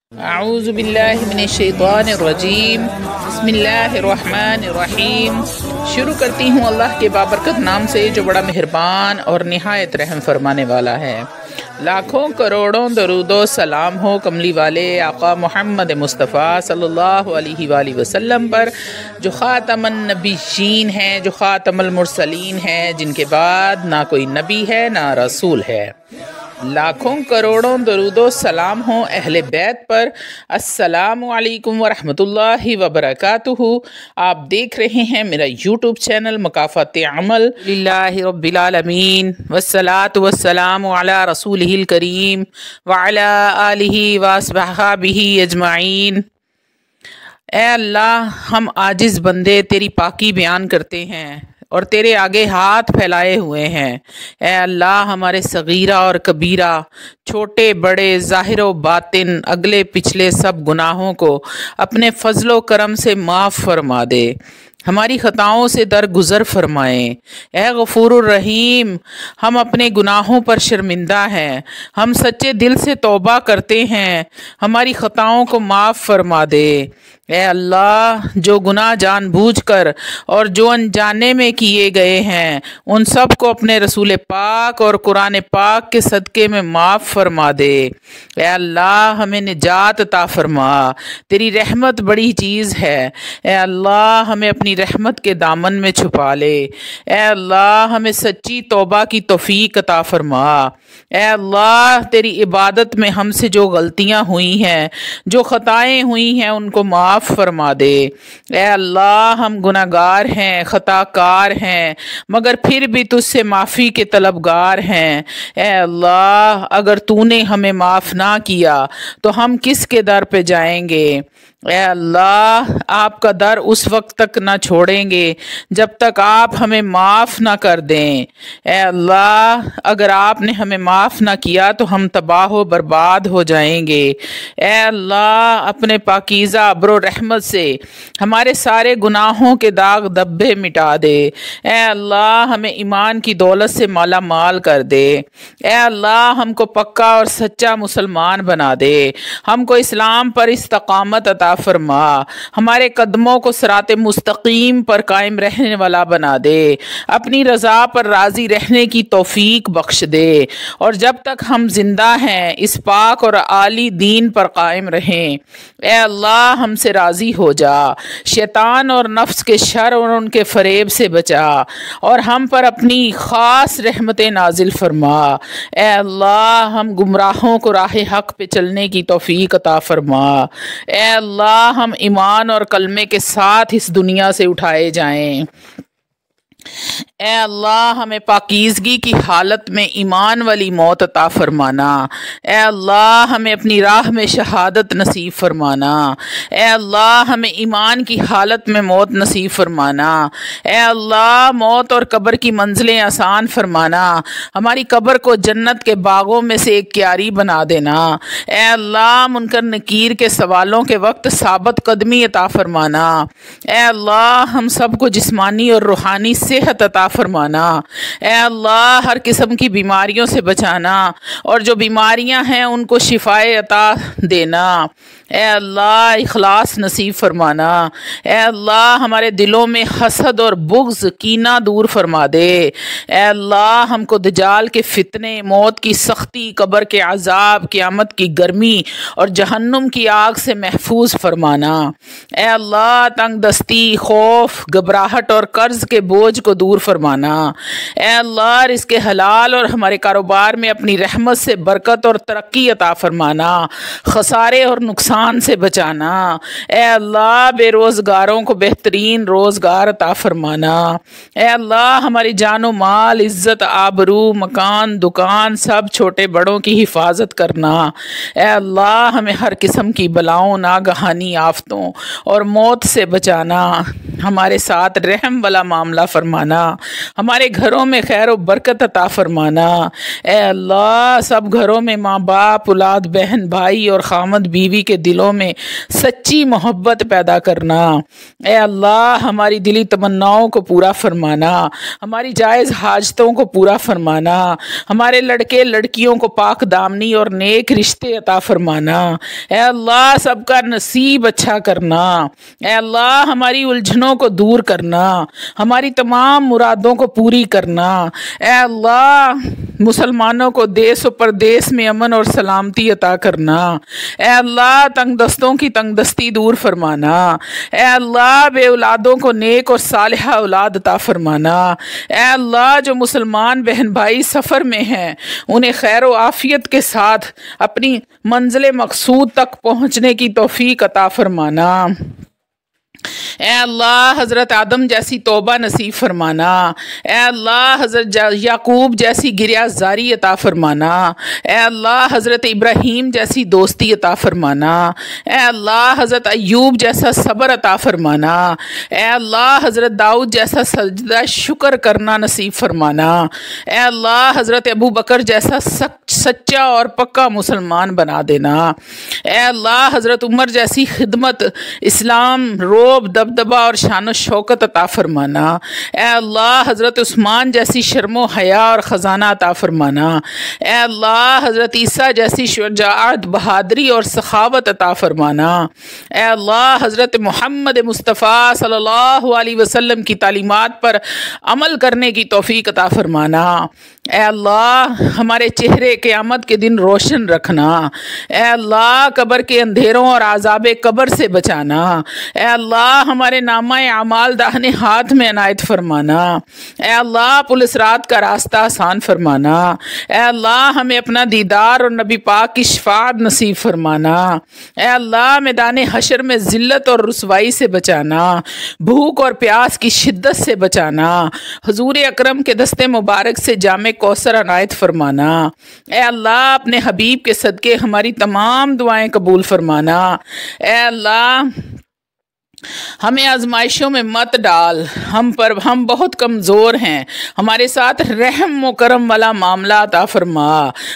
आऊज़ुबिल्लाहि मिनश्शैतानिर्रजीम बिस्मिल्लाहिर्रहमानिर्रहीम। शुरू करती हूँ अल्लाह के बाबरकत नाम से जो बड़ा मेहरबान और निहायत रहम फरमाने वाला है। लाखों करोड़ों दरूदो सलाम हो कमली वाले आका मोहम्मद मुस्तफ़ा सल्लल्लाहु अलैहि वसल्लम पर, जो ख़ातमुन नबिय्यीन हैं, जो ख़ातमुल मुरसलीन हैं, जिनके बाद ना कोई नबी है ना रसूल है। लाखों करोड़ों दरूदो सलाम हो अहले बैत पर। अस्सलामु अलैकुम वरहमतुल्लाहि वबरकातुहू। आप देख रहे हैं मेरा यूट्यूब चैनल मकाफ़ात अमल लिल्लाहि रब्बिल आलमीन वस्सलातु वस्सलामु अला रसूलिहिल करीम व अला आलिहि व अस्हाबिहि अजमाइन। ए अल्लाह, हम आजिज़ बंदे तेरी पाकी बयान करते हैं और तेरे आगे हाथ फैलाए हुए हैं। ए अल्लाह, हमारे सगीरा और कबीरा, छोटे बड़े, ज़ाहिर व बातिन, अगले पिछले सब गुनाहों को अपने फ़ज़्ल व करम से माफ़ फरमा दे। हमारी ख़ताओं से दरगुज़र फ़रमाएँ। ए गफ़ूरुर रहीम, हम अपने गुनाहों पर शर्मिंदा हैं, हम सच्चे दिल से तौबा करते हैं, हमारी ख़ताओं को माफ़ फरमा दे। ए अल्लाह, जो गुनाह जानबूझकर और जो अनजाने में किए गए हैं उन सब को अपने रसूल पाक और कुरान पाक के सदक़े में माफ़ फरमा दे। ए अल्लाह, हमें निजात अता फरमा, तेरी रहमत बड़ी चीज़ है। ए अल्लाह, हमें अपनी रहमत के दामन में छुपा ले। ए अल्लाह, हमें सच्ची तौबा की तौफीक अता फरमा। ए अल्लाह, तेरी इबादत में हमसे जो गलतियाँ हुई हैं, जो ख़ताएँ हुई हैं, उनको माफ़ फरमा दे। ए अल्लाह, हम गुनाहगार हैं, खताकार हैं, मगर फिर भी तुझसे माफ़ी के तलबगार हैं। ए अल्लाह, अगर तूने हमें माफ़ ना किया तो हम किसके दर पे जाएंगे। ए अल्लाह, आपका दर उस वक्त तक ना छोड़ेंगे जब तक आप हमें माफ़ ना कर दें। ए अल्लाह, अगर आपने हमें माफ़ ना किया तो हम तबाह व बर्बाद हो जाएंगे। ए अल्लाह, अपने पाकीज़ा अब्रो रहमत से हमारे सारे गुनाहों के दाग धब्बे मिटा दे। ए अल्लाह, हमें ईमान की दौलत से माला माल कर दे। ए अल्लाह, हमको पक्का और सच्चा मुसलमान बना दे, हमको इस्लाम पर इस्तकामत अता फरमा, हमारे कदमों को सिराते मुस्तकीम पर कायम रहने वाला बना दे, अपनी रज़ा पर राज़ी रहने की तौफीक बख्श दे, और जब तक हम जिंदा हैं इस पाक और आली दीन पर कायम रहें। ए अल्लाह, हमसे राज़ी हो जा, शैतान और नफ्स के शर और उनके फरेब से बचा, और हम पर अपनी ख़ास रहमतें नाजिल फरमा। ए अल्लाह, हम गुमराहों को राह हक़ पे चलने की तौफीक अता फरमा। ए अल्लाह, हम ईमान और कलमे के साथ इस दुनिया से उठाए जाएं। ए अल्लाह, हमें पाकीज़गी की हालत में ईमान वाली मौत अता फरमाना। ए अल्लाह, हमें अपनी राह में शहादत नसीब फरमाना। ए अल्लाह, हमें ईमान की हालत में मौत नसीब फरमाना। ए अल्लाह, मौत और कब्र की मंजिलें आसान फरमाना, हमारी कब्र को जन्नत के बागों में से एक क्यारी बना देना। ए अल्लाह, मुनकर नकीर के सवालों के वक्त साबित कदमी अता फरमाना। ए अल्लाह, हम सबको जिस्मानी और रूहानी सेहत अता फरमाना। ए अल्लाह, हर किस्म की बीमारियों से बचाना, और जो बीमारियां हैं उनको शिफाए अता देना। ए अल्लाह, इखलास नसीब फरमाना। ए अल्लाह, हमारे दिलों में हसद और बुग़्ज़ कीना दूर फरमा दे। ए अल्लाह, हमको दजाल के फितने, मौत की सख्ती, कब्र के अज़ाब, क़यामत की गर्मी और जहन्नुम की आग से महफूज फरमाना। ए अल्लाह, तंग दस्ती, खौफ, घबराहट और कर्ज के बोझ को दूर फरमाना। ए अल्लाह, रिज़्क़े हलाल और हमारे कारोबार में अपनी रहमत से बरकत और तरक्की अता फरमाना, खसारे और नुकसान से बचाना। ए अल्लाह, बेरोज़गारों को बेहतरीन रोज़गार अता फरमाना। ए अल्लाह, हमारी जानो माल, इज़्ज़त, आबरू, मकान, दुकान, सब छोटे बड़ों की हिफाजत करना। ए अल्लाह, हमें हर किस्म की बलाओं, नागहानी आफतों और मौत से बचाना, हमारे साथ रहम वाला मामला फरमा। फरमाना, हमारे घरों में खैर व बरकत अता फरमाना। ए अल्लाह, सब घरों में माँ बाप, औलाद, बहन, भाई और खामद बीवी के दिलों में सच्ची मोहब्बत पैदा करना। ए अल्लाह, हमारी दिली तमन्नाओं को पूरा फरमाना, हमारी जायज़ हाजतों को पूरा फरमाना, हमारे लड़के लड़कियों को पाक दामनी और नेक रिश्ते अता फरमाना। ए अल्लाह, सबका नसीब अच्छा करना। ए अल्लाह, हमारी उलझनों को दूर करना, हमारी तमाम मुरादों को पूरी करना। ए अल्लाह, मुसलमानों को देश और परदेश में अमन और सलामती अता करना। ए अल्लाह, तंगदस्तों की तंगदस्ती दूर फरमाना। ए अल्लाह, बे औलादों को नेक और सालिहा औलाद अता फरमाना। ए अल्लाह, जो मुसलमान बहन भाई सफ़र में हैं उन्हें खैर व आफियत के साथ अपनी मंजिल मकसूद तक पहुँचने की तौफीक अता फरमाना। ए अल्लाह, हज़रत आदम जैसी तौबा नसीब फरमाना। ए अल्लाह, हज़रत याकूब जैसी गिरयाज़ारी अता फरमाना। ए अल्लाह, हज़रत इब्राहीम जैसी दोस्ती अता फरमाना। ए अल्लाह, हज़रत अय्यूब जैसा सब्र अता फरमाना। ए अल्लाह, हज़रत दाऊद जैसा सजदा शुक्र करना नसीब फरमाना। ए अल्लाह, हज़रत अबू बकर जैसा सच्चा और पक्का मुसलमान बना देना। ए अल्लाह, हज़रत उमर जैसी खिदमत, इस्लाम, रोब, दबदबा और शान शौकत अता फरमाना। ए अल्लाह, हज़रत उस्मान जैसी शर्मो हया और ख़जाना अता फरमाना। ए अल्लाह, हज़रत ईसा जैसी शुजाअत, बहादरी और सखावत अता फरमाना। ए अल्लाह, हज़रत मोहम्मद मुस्तफ़ा सल्लल्लाहु अलैहि वसल्लम की तालीमात पर अमल करने की तौफीक अता फरमाना। ए अल्लाह, हमारे चेहरे क़यामत के दिन रोशन रखना। ए अल्लाह, कब्र के अंधेरों और आज़ाब कब्र से बचाना। ए अल्लाह, हमारे नामा अमाल दाहिने हाथ में अनायत फरमाना। ए अल्लाह, पुलिस रात का रास्ता आसान फरमाना। ए अल्लाह, हमें अपना दीदार और नबी पाक की शफाअत नसीब फरमाना। ए अल्लाह, मैदान हशर में ज़िल्लत और रुसवाई से बचाना, भूख और प्यास की शिद्दत से बचाना, हुजूर अकरम के दस्ते मुबारक से जामे कौसर अनायत फरमाना। ए अल्लाह, अपने हबीब के सदके हमारी तमाम दुआएं कबूल फरमाना। ए अल्लाह, हमें आजमाइशों में मत डाल, हम बहुत कमज़ोर हैं, हमारे साथ रहम व करम वाला मामला अता फरमा।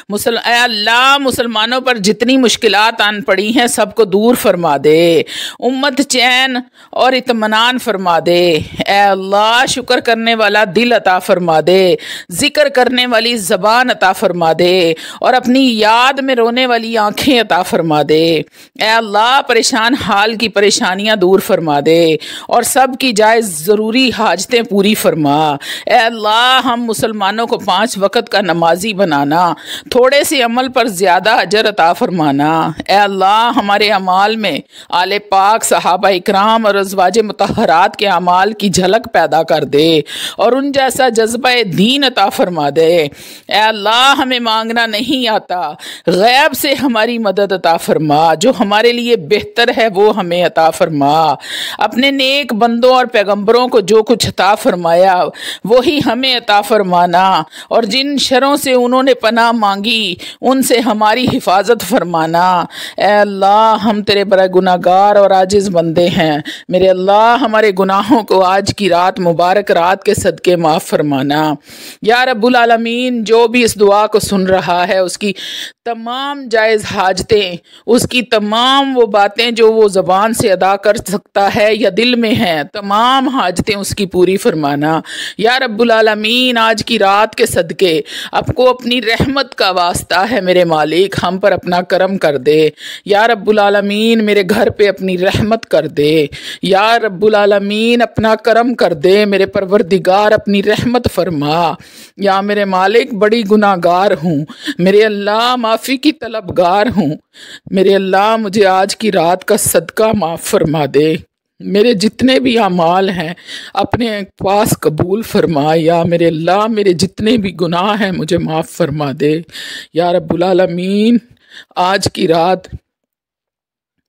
ए अल्लाह, मुसलमानों पर जितनी मुश्किलात आन पड़ी हैं सबको दूर फरमा दे, उम्मत चैन और इत्मीनान फरमा दे। ए अल्लाह, शुक्र करने वाला दिल अता फरमा दे, ज़िक्र करने वाली ज़बान अता फरमा दे और अपनी याद में रोने वाली आँखें अता फरमा दे। ए अल्लाह, परेशान हाल की परेशानियाँ दूर फरमा दे और सब की जायज़ ज़रूरी हाजतें पूरी फरमा। ए अल्लाह, हम मुसलमानों को 5 वक़्त का नमाजी बनाना, थोड़े से अमल पर ज़्यादा अजर अता फरमाना। ए अल्लाह, हमारे अमाल में आले पाक, सहाबा इकराम और अज़वाज मुतहरात के अमाल की झलक पैदा कर दे और उन जैसा जज्बा दीन अता फरमा दे। ए अल्लाह, हमें मांगना नहीं आता, गैब से हमारी मदद अता फरमा, जो हमारे लिए बेहतर है वो हमें अता फरमा। अपने नेक बंदों और पैगंबरों को जो कुछ अता फरमाया वही हमें अता फरमाना और जिन शरों से उन्होंने पनाह मांगी उनसे हमारी हिफाजत फरमाना। ए अल्लाह, हम तेरे बड़े गुनाहगार और आजिज़ बंदे हैं। मेरे अल्लाह, हमारे गुनाहों को आज की रात, मुबारक रात के सदके माफ़ फरमाना। या रब्बुल आलमीन, जो भी इस दुआ को सुन रहा है उसकी तमाम जायज़ हाजतें, उसकी तमाम वो बातें जो वो ज़बान से अदा कर सकता है या दिल में है, तमाम हाजतें उसकी पूरी फरमाना। या रब्बुल आलमीन, आज की रात के सदके आपको अपनी रहमत का वास्ता है मेरे मालिक, हम पर अपना करम कर दे। या रब्बुल आलमीन, मेरे घर पे अपनी रहमत कर दे। या रब्बुल आलमीन, अपना करम कर दे मेरे परवरदिगार, अपनी रहमत फरमा। या मेरे मालिक, बड़ी गुनाहगार हूँ, मेरे अल्लाह माफ़ी की तलबगार हूँ। मेरे अल्लाह, मुझे आज की रात का सदका माफ़ फरमा दे। मेरे जितने भी अमाल हैं अपने पास कबूल फरमा। या मेरे अल्लाह, मेरे जितने भी गुनाह हैं मुझे माफ़ फरमा दे। या रब्बुल आलमीन, आज की रात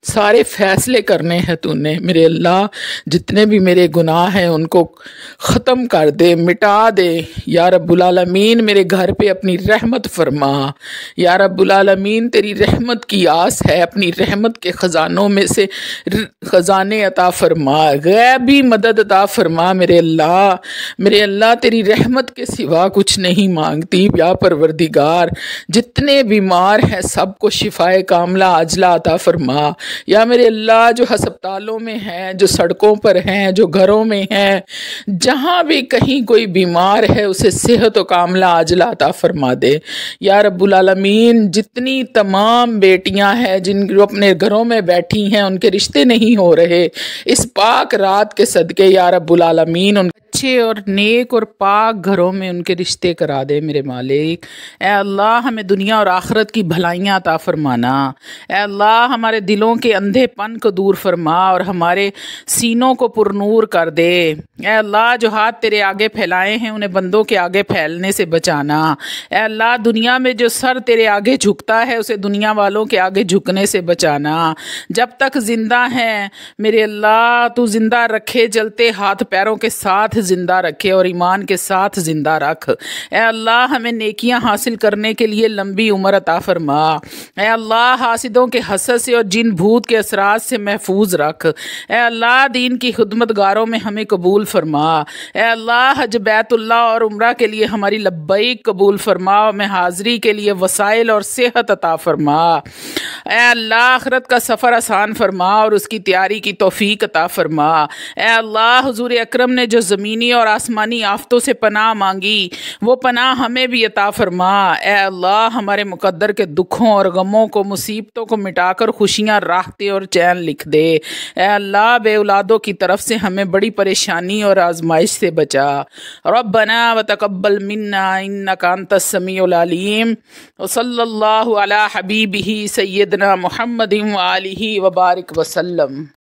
सारे फैसले करने हैं तूने मेरे अल्लाह। जितने भी मेरे गुनाह हैं उनको ख़त्म कर दे, मिटा दे या रब्बुल आलमीन। मेरे घर पे अपनी रहमत फरमा या रब्बुल आलमीन। तेरी रहमत की आस है, अपनी रहमत के ख़जानों में से ख़जाने अता फरमा, गैबी मदद अता फरमा मेरे अल्लाह। मेरे अल्लाह तेरी रहमत के सिवा कुछ नहीं मांगती या परवरदिगार। जितने बीमार हैं सबको शिफाए कामला आजला अता फरमा या मेरे अल्लाह। जो अस्पतालों में हैं, जो सड़कों पर हैं, जो घरों में हैं, जहाँ भी कहीं कोई बीमार है उसे सेहत व कामला आजला अता फरमा दे या रब्बुल आलमीन। जितनी तमाम बेटियां हैं जिन जो अपने घरों में बैठी हैं, उनके रिश्ते नहीं हो रहे, इस पाक रात के सदके या रब्बुल आलमीन उन अच्छे और नेक और पाक घरों में उनके रिश्ते करा दे मेरे मालिक। ए अल्लाह हमें दुनिया और आखिरत की भलाइयाँ अता फरमाना। ए अल्लाह हमारे दिलों के अंधेपन को दूर फरमा और हमारे सीनों को पुरनूर कर दे। ए अल्लाह जो हाथ तेरे आगे फैलाए हैं उन्हें बंदों के आगे फैलने से बचाना। ए अल्लाह दुनिया में जो सर तेरे आगे झुकता है उसे दुनिया वालों के आगे झुकने से बचाना। जब तक जिंदा है मेरे अल्लाह तू जिंदा रखे, जलते हाथ पैरों के साथ जिंदा रखे और ईमान के साथ जिंदा रख। ए अल्लाह हमें नेकियां हासिल करने के लिए लंबी उम्र अता फरमा। ए अल्लाह हासिदों के हसद से और जिन भूत के असरात से महफूज रख। ए अल्लाह दीन की खिदमतगारों में हमें कबूल फरमा। ए अल्लाह हज बैतुल्लाह और उम्रा के लिए हमारी लब्बैक कबूल फरमा और में हाज़री के लिए वसाइल और सेहत अता फरमा। ए अल्लाह आखिरत का सफ़र आसान फरमा और उसकी तैयारी की तौफीक अता फरमा। ए अल्लाह हुजूर अकरम ने जो ज़मीनी और आसमानी आफतों से पनाह मांगी वो पनाह हमें भी अता फरमा। ए अल्लाह हमारे मुकद्दर के दुखों और गमों को, मुसीबतों को मिटाकर खुशियाँ, राहतें और चैन लिख दे। ए अल्लाह बे औलादों की तरफ से हमें बड़ी परेशानी और आजमाइश से बचा। रब्बना व तक़ब्बल मिन्ना इन्नका अंतस समीउल अलीम व सल्लल्लाहु अला हबीबिही सय्यदना मुहम्मदिन व आलिहि व बारिक वसल्लम।